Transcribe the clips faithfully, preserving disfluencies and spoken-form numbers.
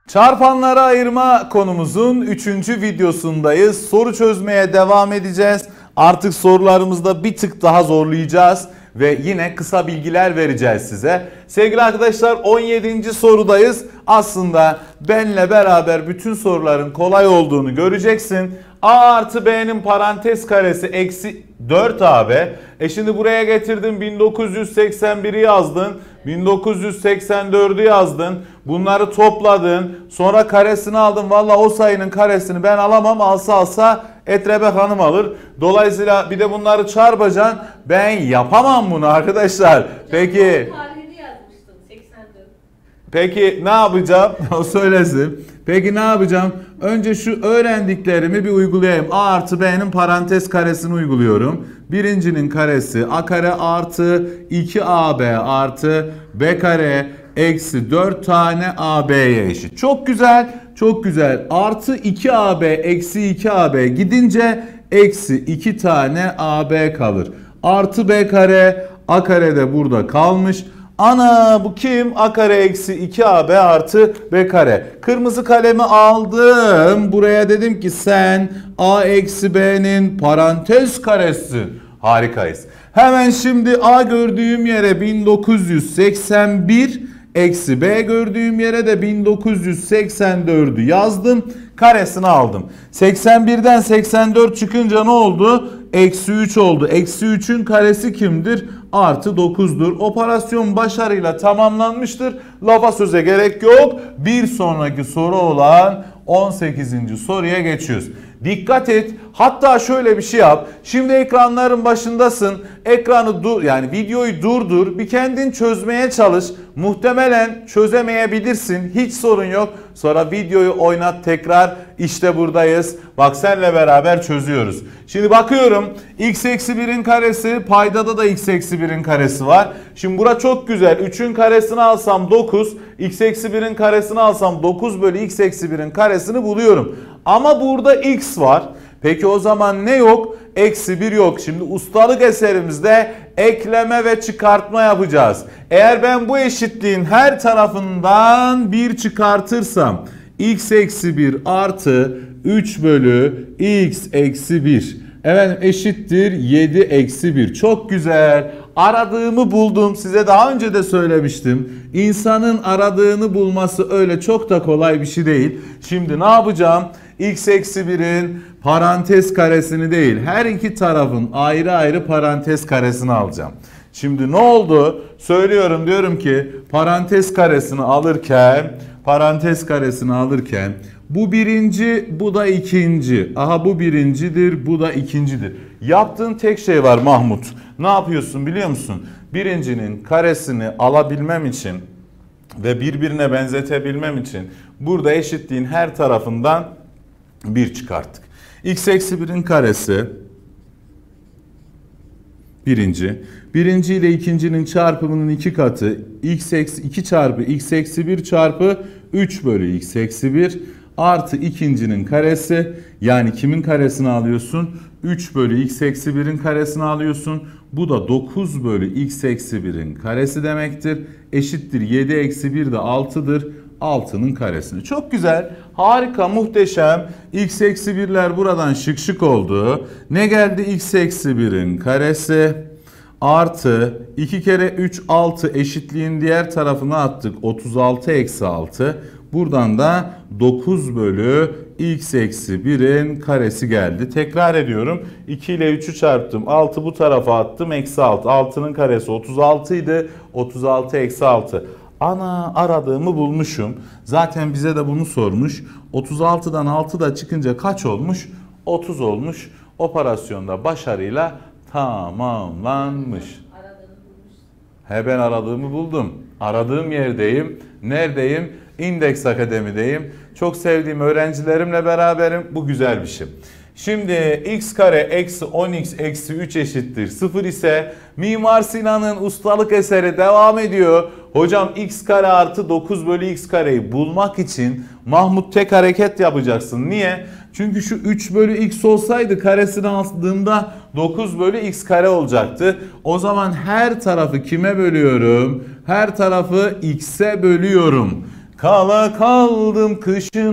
Çarpanları ayırma konumuzun üçüncü videosundayız. Soru çözmeye devam edeceğiz. Artık sorularımızda bir tık daha zorlayacağız ve yine kısa bilgiler vereceğiz size. Sevgili arkadaşlar, on yedinci sorudayız. Aslında benle beraber bütün soruların kolay olduğunu göreceksin. A artı B'nin parantez karesi eksi dört A B. E şimdi buraya getirdin, bin dokuz yüz seksen biri yazdın. bin dokuz yüz seksen dördü yazdın. Bunları topladın. Sonra karesini aldın. Valla o sayının karesini ben alamam. Alsa alsa Etrebek Hanım alır. Dolayısıyla bir de bunları çarpacaksın. Ben yapamam bunu arkadaşlar. Peki. Peki ne yapacağım? O söylesin. Peki ne yapacağım? Önce şu öğrendiklerimi bir uygulayayım. A artı B'nin parantez karesini uyguluyorum. Birincinin karesi A kare artı iki A B artı B kare eksi dört tane A B'ye eşit. Çok güzel. Çok güzel. Artı iki A B eksi iki A B gidince eksi iki tane A B kalır. Artı B kare, A kare de burada kalmış. Ana bu kim? A kare eksi iki A B artı B kare. Kırmızı kalemi aldım. Buraya dedim ki sen A eksi B'nin parantez karesi. Harikayız. Hemen şimdi A gördüğüm yere bin dokuz yüz seksen bir eksi B gördüğüm yere de bin dokuz yüz seksen dördü yazdım. Karesini aldım. seksen birden seksen dört çıkınca ne oldu? Eksi üç oldu. Eksi üçün karesi kimdir? Artı dokuzdur. Operasyon başarıyla tamamlanmıştır. Lafa söze gerek yok. Bir sonraki soru olan on sekizinci soruya geçiyoruz. Dikkat et. Hatta şöyle bir şey yap. Şimdi ekranların başındasın. Ekranı dur, yani videoyu durdur. Bir kendin çözmeye çalış. Muhtemelen çözemeyebilirsin. Hiç sorun yok. Sonra videoyu oynat tekrar. İşte buradayız. Bak senle beraber çözüyoruz. Şimdi bakıyorum. X eksi birin karesi. Paydada da x eksi birin karesi var. Şimdi bura çok güzel. üçün karesini alsam dokuz. X eksi birin karesini alsam dokuz bölü x eksi birin karesini buluyorum. Ama burada x var. Peki o zaman ne yok? Eksi bir yok. Şimdi ustalık eserimizde ekleme ve çıkartma yapacağız. Eğer ben bu eşitliğin her tarafından bir çıkartırsam x eksi bir artı üç bölü x eksi bir. Evet, eşittir yedi eksi bir. Çok güzel. Aradığımı buldum. Size daha önce de söylemiştim. İnsanın aradığını bulması öyle çok da kolay bir şey değil. Şimdi ne yapacağım? X eksi birin parantez karesini değil, her iki tarafın ayrı ayrı parantez karesini alacağım. Şimdi ne oldu? Söylüyorum, diyorum ki parantez karesini alırken, parantez karesini alırken bu birinci, bu da ikinci. Aha bu birincidir, bu da ikincidir. Yaptığın tek şey var Mahmut. Ne yapıyorsun biliyor musun? Birincinin karesini alabilmem için ve birbirine benzetebilmem için burada eşitliğin her tarafından bir çıkarttık. X eksi birin karesi birinci. Birinci ile ikincinin çarpımının iki katı. X eksi iki çarpı x eksi bir çarpı üç bölü x eksi bir artı ikincinin karesi. Yani kimin karesini alıyorsun? üç bölü x eksi birin karesini alıyorsun. Bu da dokuz bölü x eksi birin karesi demektir. Eşittir yedi eksi bir de altıdır. altının karesini. Çok güzel. Harika, muhteşem. X eksi birler buradan şık şık oldu. Ne geldi? X eksi birin karesi artı iki kere üç altı eşitliğin diğer tarafına attık. otuz altı eksi altı. Buradan da dokuz bölü x eksi birin karesi geldi. Tekrar ediyorum. iki ile üçü çarptım. altı bu tarafa attım. Eksi altı. altının karesi otuz altı idi. otuz altı eksi altı. Ana, aradığımı bulmuşum. Zaten bize de bunu sormuş. otuz altıdan altı da çıkınca kaç olmuş? otuz olmuş. Operasyonda başarıyla tamamlanmış. He, ben aradığımı buldum. Aradığım yerdeyim. Neredeyim? İndeks Akademi'deyim. Çok sevdiğim öğrencilerimle beraberim. Bu güzel bir şey. Şimdi x kare eksi on x eksi üç eşittir sıfır ise Mimar Sinan'ın ustalık eseri devam ediyor. Hocam x kare artı dokuz bölü x kareyi bulmak için Mahmut tek hareket yapacaksın. Niye? Çünkü şu üç bölü x olsaydı karesini aldığımda dokuz bölü x kare olacaktı. O zaman her tarafı kime bölüyorum? Her tarafı x'e bölüyorum. Kala kaldım kışın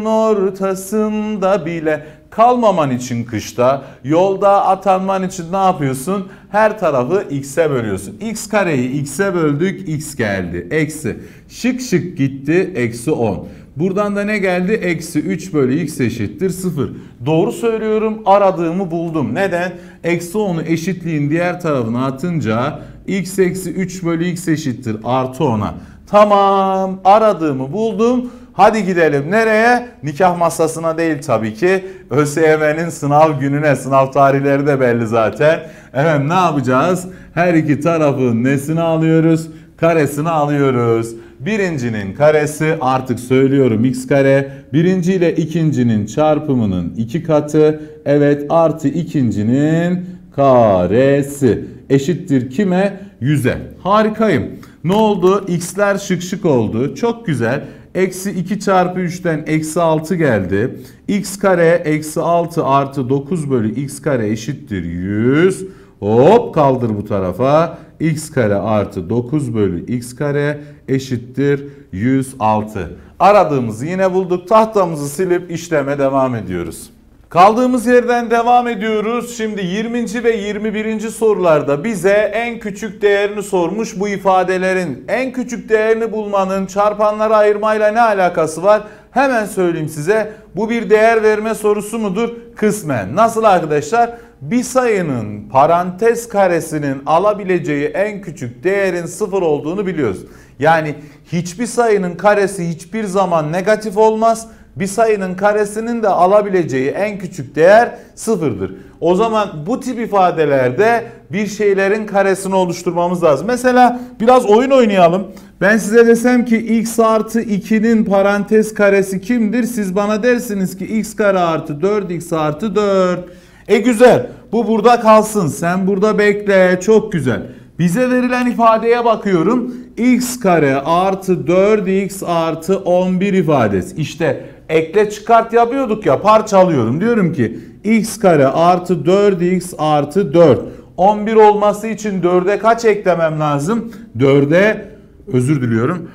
ortasında bile. Kalmaman için kışta, yolda atanman için ne yapıyorsun? Her tarafı x'e bölüyorsun. X kareyi x'e böldük, x geldi. Eksi. Şık şık gitti, eksi on. Buradan da ne geldi? Eksi üç bölü x eşittir sıfır. Doğru söylüyorum, aradığımı buldum. Neden? Eksi onu eşitliğin diğer tarafına atınca x eksi üç bölü x eşittir artı ona. Tamam, aradığımı buldum. Hadi gidelim nereye? Nikah masasına değil tabii ki. ÖSYM'nin sınav gününe, sınav tarihleri de belli zaten. Evet, ne yapacağız? Her iki tarafın nesini alıyoruz? Karesini alıyoruz. Birincinin karesi, artık söylüyorum, x kare. Birinci ile ikincinin çarpımının iki katı. Evet, artı ikincinin karesi. Eşittir kime? yüze. Harikayım. Ne oldu? X'ler şık şık oldu. Çok güzel. Eksi iki çarpı üçten eksi altı geldi. X kare eksi altı artı dokuz bölü x kare eşittir yüz. Hop, kaldır bu tarafa. X kare artı dokuz bölü x kare eşittir yüz altı. Aradığımızı yine bulduk. Tahtamızı silip işleme devam ediyoruz. Kaldığımız yerden devam ediyoruz. Şimdi yirminci ve yirmi birinci sorularda bize en küçük değerini sormuş bu ifadelerin. En küçük değerini bulmanın çarpanlara ayırmayla ne alakası var? Hemen söyleyeyim size. Bu bir değer verme sorusu mudur? Kısmen. Nasıl arkadaşlar? Bir sayının parantez karesinin alabileceği en küçük değerin sıfır olduğunu biliyoruz. Yani hiçbir sayının karesi hiçbir zaman negatif olmaz. Bir sayının karesinin de alabileceği en küçük değer sıfırdır. O zaman bu tip ifadelerde bir şeylerin karesini oluşturmamız lazım. Mesela biraz oyun oynayalım. Ben size desem ki x artı ikinin parantez karesi kimdir? Siz bana dersiniz ki x kare artı dört x artı dört. E güzel, bu burada kalsın. Sen burada bekle, çok güzel. Bize verilen ifadeye bakıyorum. X kare artı dört x artı on bir ifadesi. İşte ekle çıkart yapıyorduk ya, parçalıyorum. Diyorum ki x kare artı dört x artı dört. on bir olması için dörde kaç eklemem lazım? dörde özür diliyorum.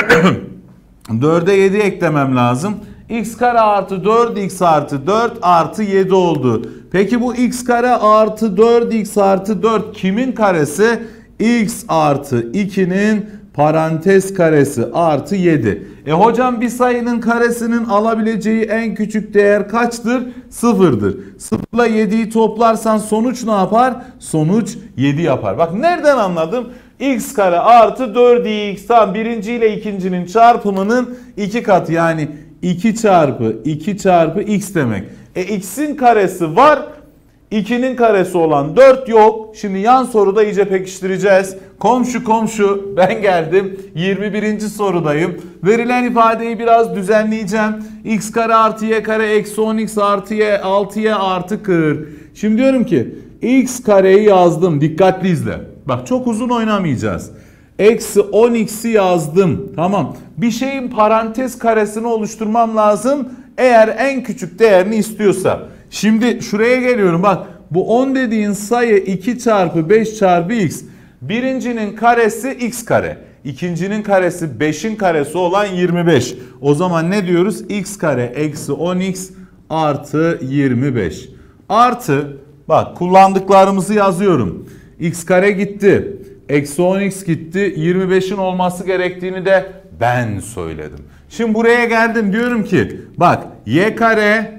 dörde yedi eklemem lazım. X kare artı dört x artı dört artı yedi oldu. Peki bu x kare artı dört x artı dört kimin karesi? X artı ikinin parantez karesi artı yedi. E hocam, bir sayının karesinin alabileceği en küçük değer kaçtır? Sıfırdır. sıfırla yediyi toplarsan sonuç ne yapar? Sonuç yedi yapar. Bak nereden anladım? X kare artı dört x, tam birinci ile ikincinin çarpımının iki katı, yani iki çarpı iki çarpı x demek. E x'in karesi var, ikinin karesi olan dört yok. Şimdi yan soruda iyice pekiştireceğiz. Komşu komşu, ben geldim. yirmi birinci sorudayım. Verilen ifadeyi biraz düzenleyeceğim. X kare artı y kare eksi on x artı y altı y artı kırk. Şimdi diyorum ki x kareyi yazdım. Dikkatli izle. Bak, çok uzun oynamayacağız. Eksi on x'i yazdım. Tamam. Bir şeyin parantez karesini oluşturmam lazım. Eğer en küçük değerini istiyorsa. Şimdi şuraya geliyorum. Bak, bu on dediğin sayı iki çarpı beş çarpı x. Birincinin karesi x kare. İkincinin karesi beşin karesi olan yirmi beş. O zaman ne diyoruz? X kare eksi on x artı yirmi beş. Artı, bak, kullandıklarımızı yazıyorum. X kare gitti. Eksi on x gitti. yirmi beşin olması gerektiğini de ben söyledim. Şimdi buraya geldim, diyorum ki bak, y kare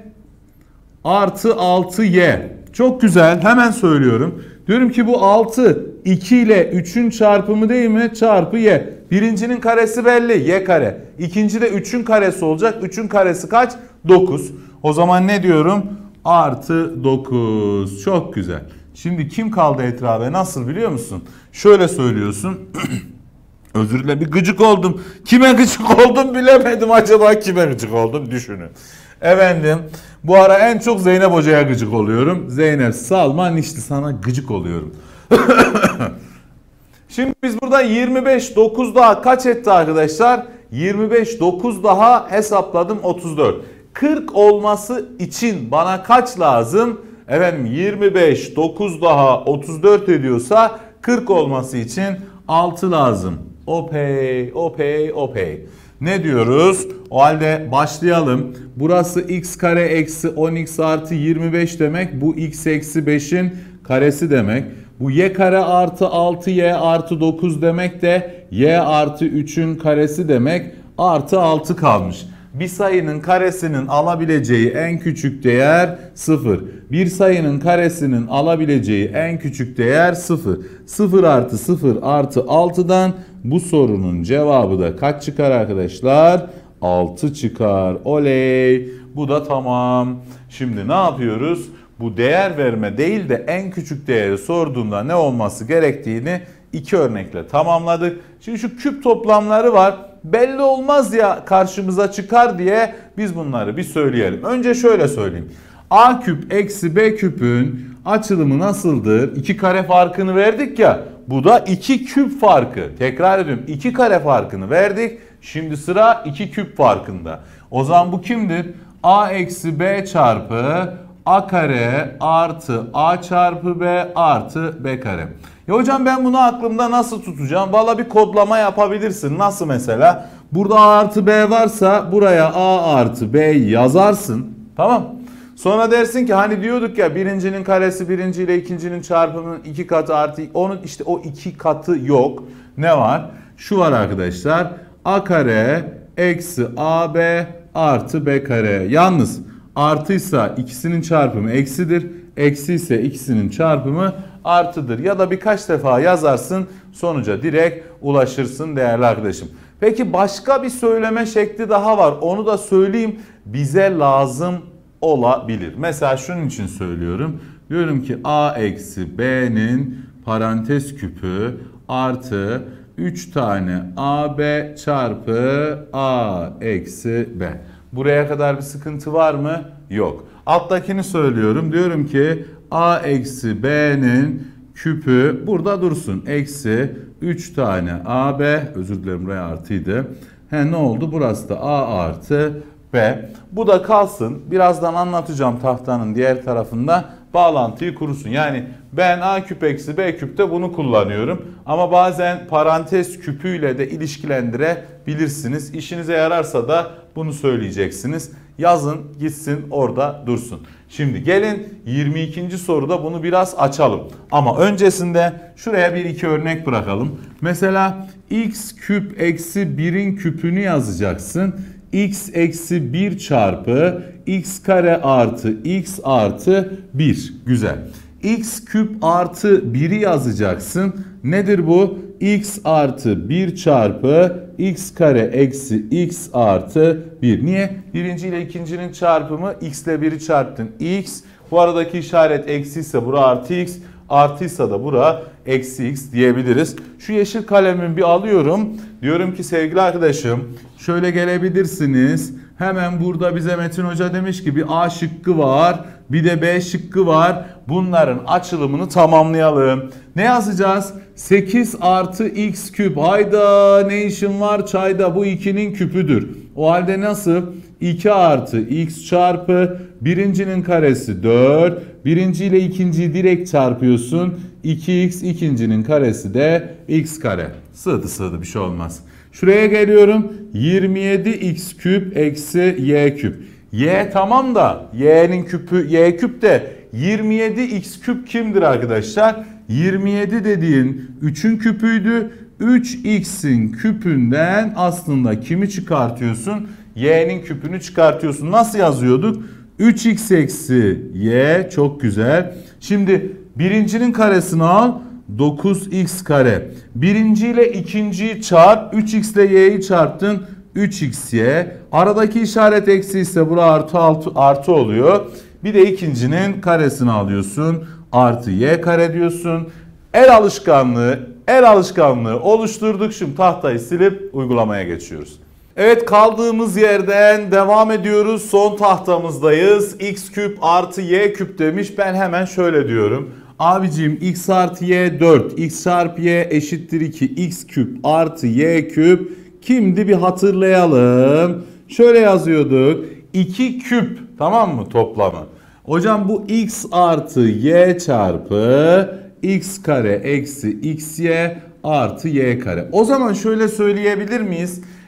artı altı y. Çok güzel, hemen söylüyorum. Diyorum ki bu altı iki ile üçün çarpımı değil mi? Çarpı y. Birincinin karesi belli, y kare. İkinci de üçün karesi olacak. üçün karesi kaç? dokuz. O zaman ne diyorum? Artı dokuz. Çok güzel. Şimdi kim kaldı etrafa? Nasıl, biliyor musun? Şöyle söylüyorsun. Özür dilerim, bir gıcık oldum. Kime gıcık oldum bilemedim. Acaba kime gıcık oldum düşünün. Efendim, bu ara en çok Zeynep Hoca'ya gıcık oluyorum. Zeynep Salman, işte sana gıcık oluyorum. Şimdi biz burada yirmi beş dokuz daha kaç etti arkadaşlar? yirmi beş dokuz daha hesapladım, otuz dört. kırk olması için bana kaç lazım? Efendim, yirmi beş dokuz daha otuz dört ediyorsa kırk olması için altı lazım. Opey, opey, opey. Ne diyoruz? O halde başlayalım. Burası x kare eksi on x artı yirmi beş demek. Bu x eksi beşin karesi demek. Bu y kare artı altı y artı dokuz demek de y artı üçün karesi demek. Artı altı kalmış. Bir sayının karesinin alabileceği en küçük değer sıfır. Bir sayının karesinin alabileceği en küçük değer sıfır. sıfır artı sıfır artı altıdan bu sorunun cevabı da kaç çıkar arkadaşlar? altı çıkar. Oley. Bu da tamam. Şimdi ne yapıyoruz? Bu değer verme değil de en küçük değeri sorduğunda ne olması gerektiğini iki örnekle tamamladık. Şimdi şu küp toplamları var. Belli olmaz ya karşımıza çıkar diye biz bunları bir söyleyelim. Önce şöyle söyleyeyim. A küp eksi B küpün açılımı nasıldır? iki kare farkını verdik ya. Bu da iki küp farkı. Tekrar ediyorum. iki kare farkını verdik. Şimdi sıra iki küp farkında. O zaman bu kimdir? A eksi B çarpı A kare artı A çarpı B artı B kare. Ya hocam ben bunu aklımda nasıl tutacağım? Valla bir kodlama yapabilirsin. Nasıl mesela? Burada A artı B varsa buraya A artı B yazarsın. Tamam. Sonra dersin ki hani diyorduk ya birincinin karesi birinci ile ikincinin çarpımının iki katı artı onun işte o iki katı yok. Ne var? Şu var arkadaşlar. A kare eksi A B artı B kare. Yalnız artıysa ikisinin çarpımı eksidir. Eksi ise ikisinin çarpımı artıdır. Ya da birkaç defa yazarsın sonuca direkt ulaşırsın değerli arkadaşım. Peki başka bir söyleme şekli daha var. Onu da söyleyeyim. Bize lazım olabilir. Mesela şunun için söylüyorum. Diyorum ki A eksi B'nin parantez küpü artı üç tane A B çarpı A eksi B. Buraya kadar bir sıkıntı var mı? Yok. Alttakini söylüyorum. Diyorum ki A eksi B'nin küpü burada dursun. Eksi üç tane A B. Özür dilerim buraya artıydı. He ne oldu? Burası da A artı B. Bu da kalsın. Birazdan anlatacağım tahtanın diğer tarafında. Bağlantıyı kurursun. Yani ben A küp eksi B küpte bunu kullanıyorum. Ama bazen parantez küpüyle de ilişkilendirebilirsiniz. İşinize yararsa da bunu söyleyeceksiniz. Yazın gitsin orada dursun. Şimdi gelin yirmi ikinci soruda bunu biraz açalım. Ama öncesinde şuraya bir iki örnek bırakalım. Mesela x küp eksi birin küpünü yazacaksın. X eksi bir çarpı x kare artı x artı bir. Güzel. X küp artı biri yazacaksın. Nedir bu? X artı bir çarpı x kare eksi x artı bir. Niye? Birinci ile ikincinin çarpımı x ile biri çarptın. X. Bu aradaki işaret eksi ise bura artı x. Artıysa da bura eksi x diyebiliriz. Şu yeşil kalemimi bir alıyorum. Diyorum ki sevgili arkadaşım şöyle gelebilirsiniz. Hemen burada bize Metin Hoca demiş ki bir A şıkkı var. Bir de B şıkkı var. Bunların açılımını tamamlayalım. Ne yazacağız? sekiz artı x küp. Hayda ne işin var çayda? Bu ikinin küpüdür. O halde nasıl? iki artı x çarpı birincinin karesi dört. Birinci ile ikinciyi direkt çarpıyorsun. iki x ikincinin karesi de x kare. Sığdı sığdı bir şey olmaz. Şuraya geliyorum. yirmi yedi x küp eksi y küp. Y tamam da y'nin küpü y küp de yirmi yedi x küp kimdir arkadaşlar? yirmi yedi dediğin üçün küpüydü. üç x'in küpünden aslında kimi çıkartıyorsun? Y'nin küpünü çıkartıyorsun. Nasıl yazıyorduk? üç x eksi y çok güzel. Şimdi birincinin karesini al. dokuz x kare. Birinci ile ikinciyi çarp. üç x ile y'yi çarptın. üç x y. Aradaki işaret eksi ise bura artı, altı, artı oluyor. Bir de ikincinin karesini alıyorsun. Artı y kare diyorsun. El alışkanlığı, el alışkanlığı oluşturduk. Şimdi tahtayı silip uygulamaya geçiyoruz. Evet kaldığımız yerden devam ediyoruz. Son tahtamızdayız. X küp artı y küp demiş. Ben hemen şöyle diyorum. Abicim x artı y dört. X çarpı y eşittir iki. X küp artı y küp. Kimdi bir hatırlayalım. Şöyle yazıyorduk. iki küp tamam mı toplamı? Hocam bu x artı y çarpı x kare eksi xy artı y kare. O zaman şöyle söyleyebilir miyiz?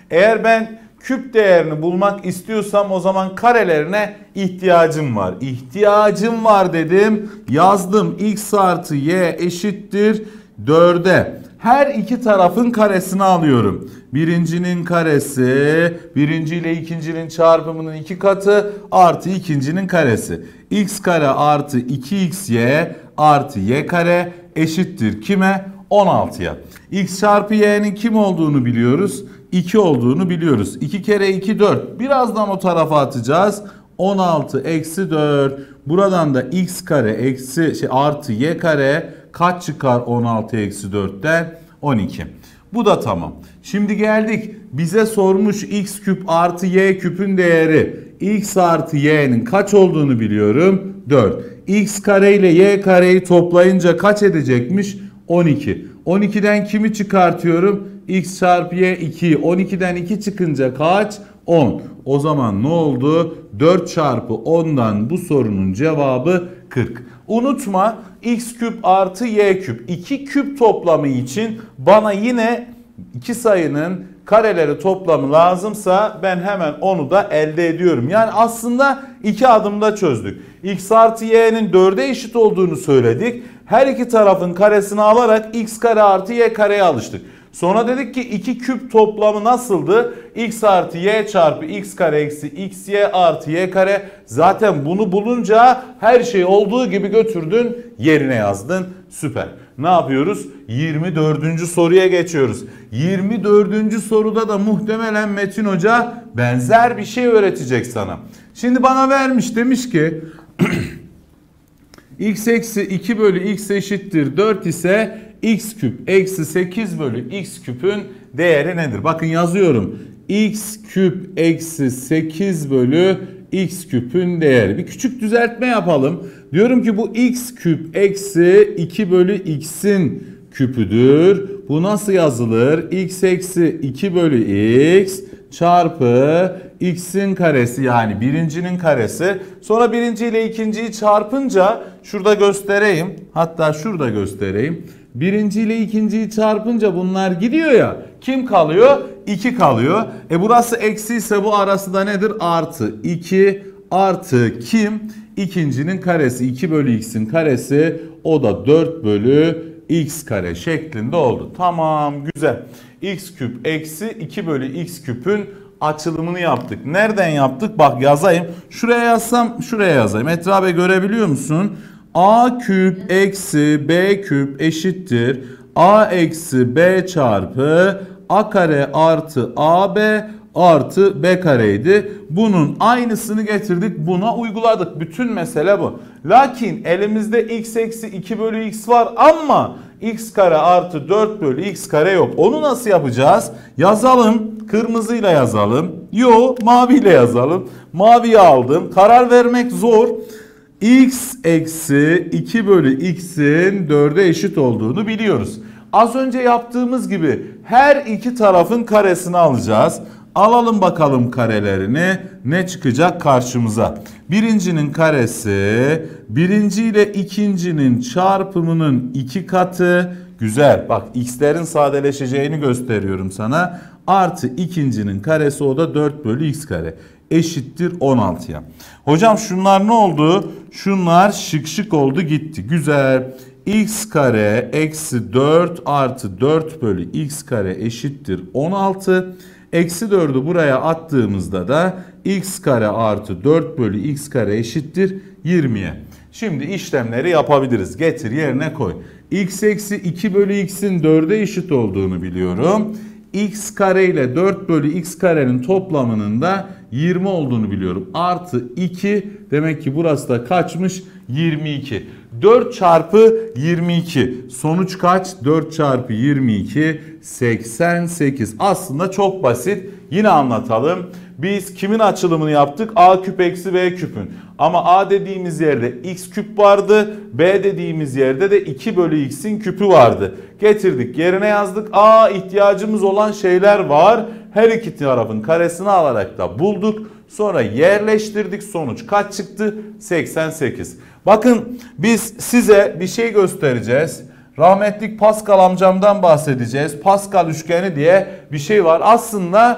Eğer ben küp değerini bulmak istiyorsam o zaman karelerine ihtiyacım var. İhtiyacım var dedim. Yazdım. X artı y eşittir dörde. Her iki tarafın karesini alıyorum. Birincinin karesi, birinci ile ikincinin çarpımının iki katı artı ikincinin karesi. X kare artı iki x y artı y kare eşittir kime? on altıya. X çarpı y'nin kim olduğunu biliyoruz. iki olduğunu biliyoruz. iki kere iki dört. Birazdan o tarafa atacağız. on altı eksi dört. Buradan da x kare eksi şey artı y kare kaç çıkar on altı eksi dörtten? on iki. Bu da tamam. Şimdi geldik. Bize sormuş x küp artı y küpün değeri. X artı y'nin kaç olduğunu biliyorum. dört. X kare ile y kareyi toplayınca kaç edecekmiş? on iki. on ikiden kimi çıkartıyorum? X çarpı y iki. on ikiden iki çıkınca kaç? on. O zaman ne oldu? dört çarpı ondan bu sorunun cevabı kırk. Unutma, x küp artı y küp. iki küp toplamı için bana yine iki sayının kareleri toplamı lazımsa ben hemen onu da elde ediyorum. Yani aslında iki adımda çözdük. X artı y'nin dörde eşit olduğunu söyledik. Her iki tarafın karesini alarak x kare artı y kareye alıştık. Sonra dedik ki iki küp toplamı nasıldı? X artı y çarpı x kare eksi xy artı y kare. Zaten bunu bulunca her şey olduğu gibi götürdün, yerine yazdın. Süper. Ne yapıyoruz? yirmi dördüncü soruya geçiyoruz. yirmi dördüncü soruda da muhtemelen Metin Hoca benzer bir şey öğretecek sana. Şimdi bana vermiş, demiş ki x eksi iki bölü x eşittir dört ise x küp eksi sekiz bölü x küpün değeri nedir? Bakın yazıyorum. X küp eksi sekiz bölü x küpün değeri. Bir küçük düzeltme yapalım. Diyorum ki bu x küp eksi iki bölü x'in küpüdür. Bu nasıl yazılır? X eksi iki bölü x çarpı x'in karesi, yani birincinin karesi. Sonra birinci ile ikinciyi çarpınca şurada göstereyim. Hatta şurada göstereyim. Birinci ile ikinciyi çarpınca bunlar gidiyor ya. Kim kalıyor? iki kalıyor. E burası eksi ise bu arası da nedir? Artı iki artı kim? İkincinin karesi, iki bölü x'in karesi, o da dört bölü x kare şeklinde oldu. Tamam, güzel. X küp eksi iki bölü x küpün açılımını yaptık. Nereden yaptık? Bak yazayım. Şuraya yazsam şuraya yazayım. Etrafı görebiliyor musun? A küp eksi b küp eşittir a eksi b çarpı a kare artı ab artı b kareydi. Bunun aynısını getirdik, buna uyguladık. Bütün mesele bu. Lakin elimizde x eksi iki bölü x var ama x kare artı dört bölü x kare yok. Onu nasıl yapacağız? Yazalım. Kırmızıyla yazalım. Yo, maviyle yazalım. Maviyi aldım. Karar vermek zor. X eksi iki bölü x'in dörde eşit olduğunu biliyoruz. Az önce yaptığımız gibi her iki tarafın karesini alacağız. Alalım bakalım karelerini. Ne çıkacak karşımıza? Birincinin karesi, birinci ile ikincinin çarpımının iki katı. Güzel. Bak, x'lerin sadeleşeceğini gösteriyorum sana. Artı ikincinin karesi, o da dört bölü x kare. Eşittir on altıya. Hocam şunlar ne oldu? Şunlar şık şık oldu gitti. Güzel. X kare eksi dört artı dört bölü x kare eşittir on altı. Eksi dördü buraya attığımızda da x kare artı dört bölü x kare eşittir yirmiye. Şimdi işlemleri yapabiliriz. Getir yerine koy. X eksi iki bölü x'in dörde eşit olduğunu biliyorum. X kare ile dört bölü x karenin toplamının da yirmi olduğunu biliyorum. Artı iki, demek ki burası da kaçmış? yirmi iki. dört çarpı yirmi iki. Sonuç kaç? dört çarpı yirmi iki, seksen sekiz. Aslında çok basit. Yine anlatalım. Biz kimin açılımını yaptık? A küp eksi b küpün. Ama a dediğimiz yerde x küp vardı. B dediğimiz yerde de iki bölü x'in küpü vardı. Getirdik, yerine yazdık. A, ihtiyacımız olan şeyler var. Her iki tarafın karesini alarak da bulduk. Sonra yerleştirdik. Sonuç kaç çıktı? seksen sekiz. Bakın, biz size bir şey göstereceğiz. Rahmetlik Pascal amcamdan bahsedeceğiz. Pascal üçgeni diye bir şey var. Aslında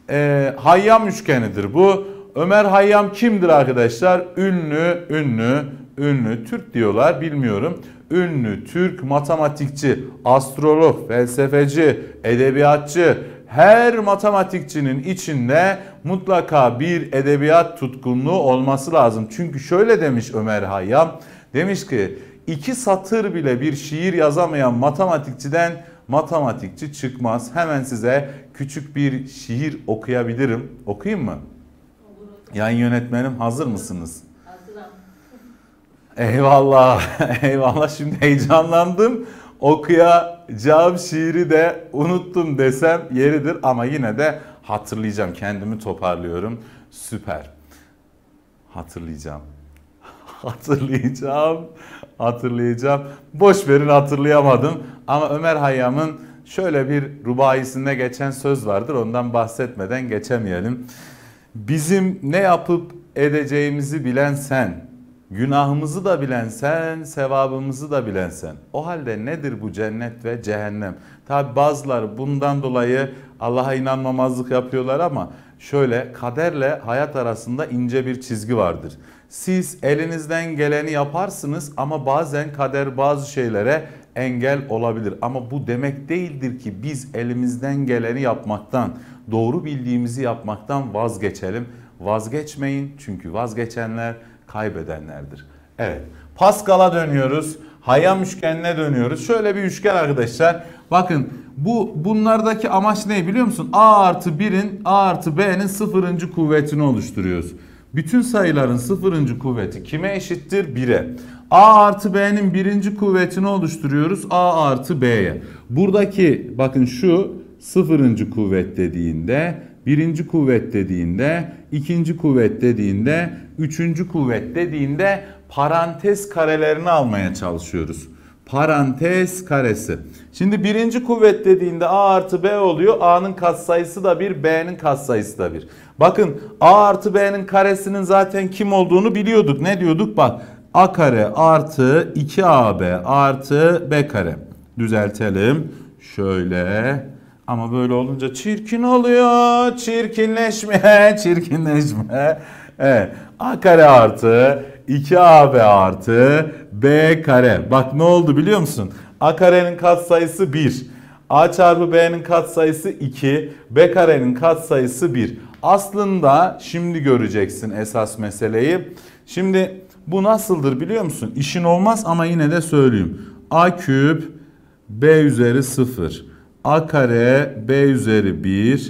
e, Hayyam üçgenidir bu. Ömer Hayyam kimdir arkadaşlar? Ünlü, ünlü, ünlü, Türk diyorlar bilmiyorum. Ünlü Türk matematikçi, astrolog, felsefeci, edebiyatçı. Her matematikçinin içinde mutlaka bir edebiyat tutkunluğu olması lazım. Çünkü şöyle demiş Ömer Hayyam. Demiş ki iki satır bile bir şiir yazamayan matematikçiden matematikçi çıkmaz. Hemen size küçük bir şiir okuyabilirim. Okuyayım mı? Yayın yönetmenim hazır mısınız? Hazırım. Eyvallah, eyvallah. Şimdi heyecanlandım. Okuyacağım şiiri de unuttum desem yeridir ama yine de hatırlayacağım. Kendimi toparlıyorum. Süper. Hatırlayacağım. Hatırlayacağım. Hatırlayacağım. Boş verin hatırlayamadım. Ama Ömer Hayyam'ın şöyle bir rubaisinde geçen söz vardır. Ondan bahsetmeden geçemeyelim. Bizim ne yapıp edeceğimizi bilen sen, günahımızı da bilen sen, sevabımızı da bilen sen. O halde nedir bu cennet ve cehennem? Tabi bazıları bundan dolayı Allah'a inanmamazlık yapıyorlar ama şöyle kaderle hayat arasında ince bir çizgi vardır. Siz elinizden geleni yaparsınız ama bazen kader bazı şeylere engel olabilir. Ama bu demek değildir ki biz elimizden geleni yapmaktan, doğru bildiğimizi yapmaktan vazgeçelim. Vazgeçmeyin çünkü vazgeçenler kaybedenlerdir. Evet, Pascal'a dönüyoruz. Hayyam üçgenine dönüyoruz. Şöyle bir üçgen arkadaşlar. Bakın bu bunlardaki amaç ne biliyor musun? A artı birin A artı B'nin sıfırıncı kuvvetini oluşturuyoruz. Bütün sayıların sıfırıncı kuvveti kime eşittir? bire. A artı B'nin birinci kuvvetini oluşturuyoruz. A artı B'ye. Buradaki bakın şu sıfırıncı kuvvet dediğinde, birinci kuvvet dediğinde, ikinci kuvvet dediğinde, üçüncü kuvvet dediğinde parantez karelerini almaya çalışıyoruz. Parantez karesi. Şimdi birinci kuvvet dediğinde A artı B oluyor. A'nın katsayısı da bir, B'nin katsayısı da bir. Bakın A artı B'nin karesinin zaten kim olduğunu biliyorduk. Ne diyorduk? Bak A kare artı iki A B artı B kare. Düzeltelim. Şöyle. Ama böyle olunca çirkin oluyor. Çirkinleşme, çirkinleşme. Evet. A kare artı iki A B artı B kare. Bak ne oldu biliyor musun? A karenin katsayısı bir. A çarpı B'nin katsayısı iki. B karenin katsayısı bir. Aslında şimdi göreceksin esas meseleyi. Şimdi bu nasıldır biliyor musun? İşin olmaz ama yine de söyleyeyim. A küp B üzeri sıfır. A kare B üzeri bir.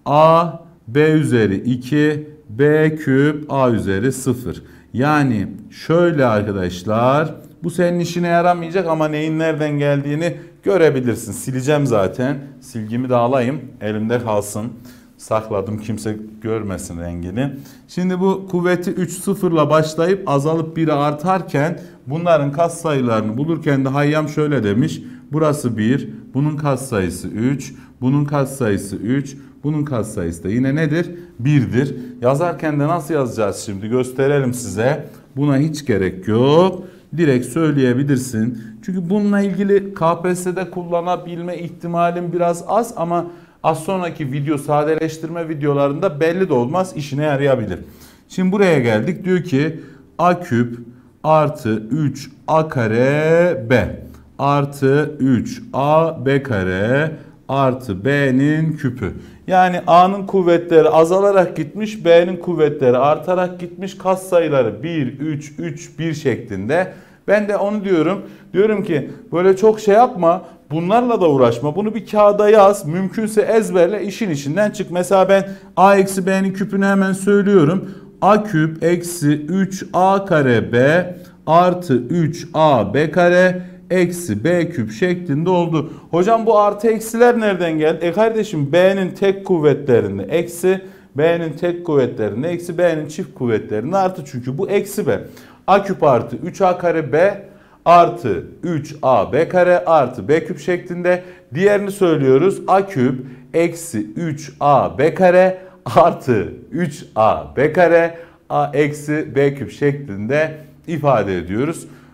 A B üzeri iki. B küp A üzeri sıfır. Yani şöyle arkadaşlar, bu senin işine yaramayacak ama neyin nereden geldiğini görebilirsin. Sileceğim zaten. Silgimi de alayım. Elimde kalsın. Sakladım kimse görmesin rengini. Şimdi bu kuvveti üç sıfırla başlayıp azalıp bire artarken bunların katsayılarını bulurken de Hayyam şöyle demiş. Burası bir, bunun katsayısı üç, bunun katsayısı üç, bunun katsayısı da yine nedir? birdir. Yazarken de nasıl yazacağız şimdi? Gösterelim size. Buna hiç gerek yok. Direkt söyleyebilirsin. Çünkü bununla ilgili K P S S'de kullanabilme ihtimalim biraz az ama az sonraki video sadeleştirme videolarında belli de olmaz, işine yarayabilir. Şimdi buraya geldik. Diyor ki A küp artı üç A kare B artı üç A B kare artı B'nin küpü. Yani A'nın kuvvetleri azalarak gitmiş, B'nin kuvvetleri artarak gitmiş, katsayıları bir, üç, üç, bir şeklinde. Ben de onu diyorum. Diyorum ki böyle çok şey yapma, bunlarla da uğraşma. Bunu bir kağıda yaz, mümkünse ezberle, işin içinden çık. Mesela ben A eksi B'nin küpünü hemen söylüyorum. A küp eksi üç A kare B artı üç A B kare eksi B küp şeklinde oldu. Hocam bu artı eksiler nereden geldi? E kardeşim B'nin tek kuvvetlerinde eksi, B'nin tek kuvvetlerinde eksi, B'nin çift kuvvetlerinde artı, çünkü bu eksi B. A küp artı üç A kare B artı üç A B kare artı B küp şeklinde. Diğerini söylüyoruz. A küp eksi üç A B kare artı üç A B kare A eksi B küp şeklinde ifade ediyoruz.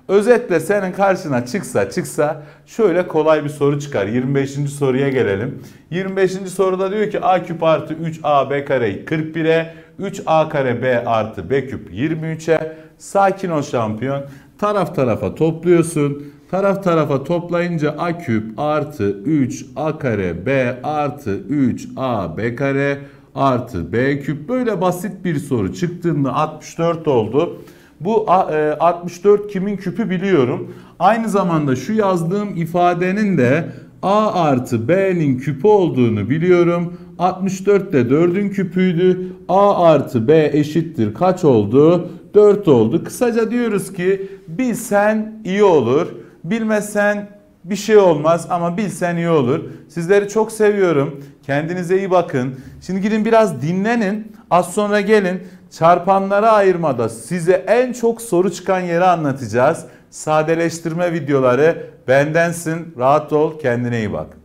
Özetle senin karşına çıksa çıksa şöyle kolay bir soru çıkar. yirmi beşinci soruya gelelim. yirmi beşinci soruda diyor ki a küp artı üç a b kare kırk bire, üç a kare b artı b küp yirmi üçe. Sakin ol şampiyon. Taraf tarafa topluyorsun. Taraf tarafa toplayınca a küp artı üç a kare b artı üç a b kare artı b küp. Böyle basit bir soru çıktığında altmış dört oldu. Bu altmış dört kimin küpü biliyorum. Aynı zamanda şu yazdığım ifadenin de a artı b'nin küpü olduğunu biliyorum. altmış dört de dördün küpüydü. A artı b eşittir kaç oldu? dört oldu. Kısaca diyoruz ki bilsen iyi olur. Bilmesen bir şey olmaz ama bilsen iyi olur. Sizleri çok seviyorum. Kendinize iyi bakın. Şimdi gidin biraz dinlenin. Az sonra gelin. Çarpanlara ayırmada size en çok soru çıkan yeri anlatacağız. Sadeleştirme videoları bendensin. Rahat ol. Kendine iyi bak.